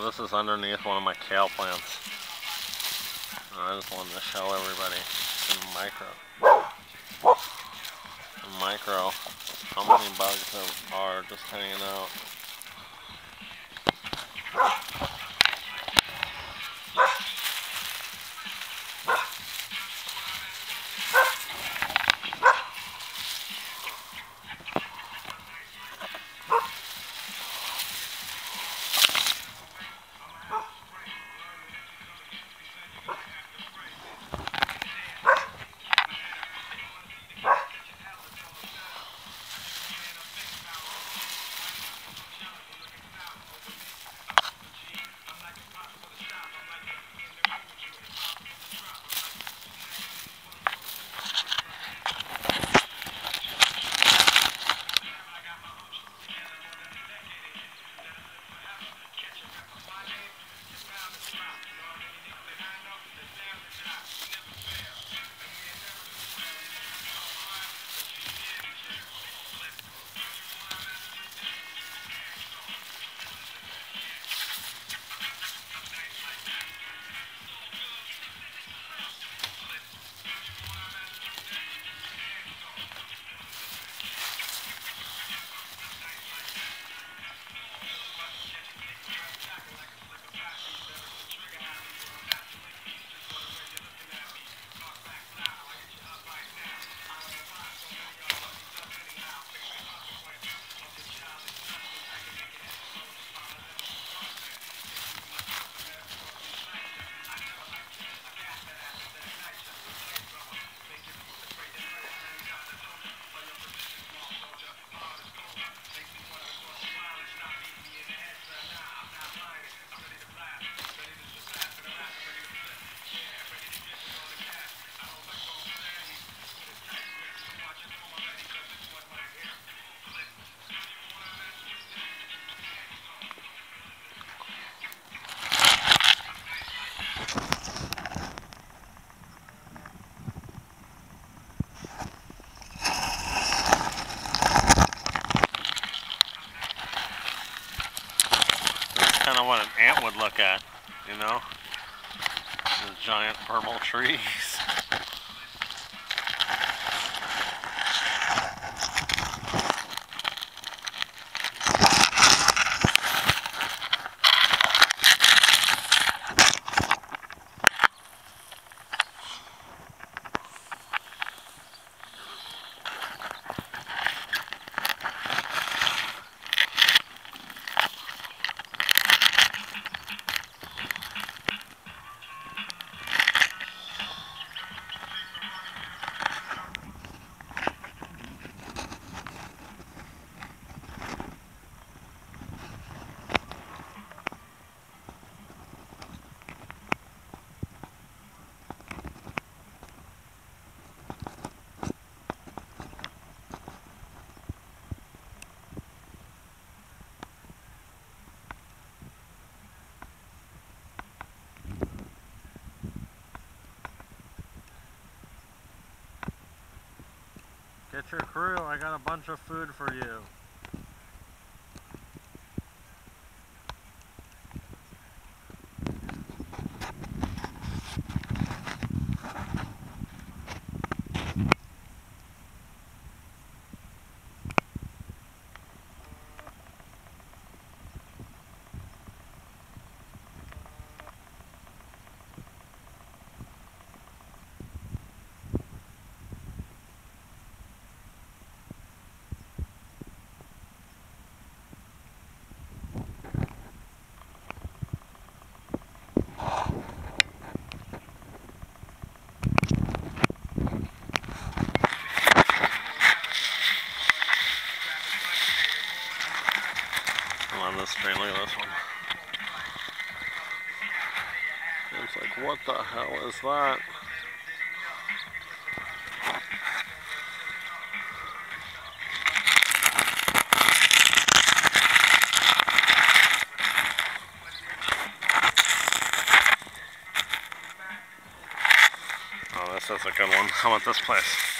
this is underneath one of my kale plants. I just wanted to show everybody in micro how many bugs are just hanging out. Kind of what an ant would look at, you know, the giant purple trees. Get your crew, I got a bunch of food for you. On this screen, look at this one. It's like, what the hell is that? Oh, this is a good one. How about this place?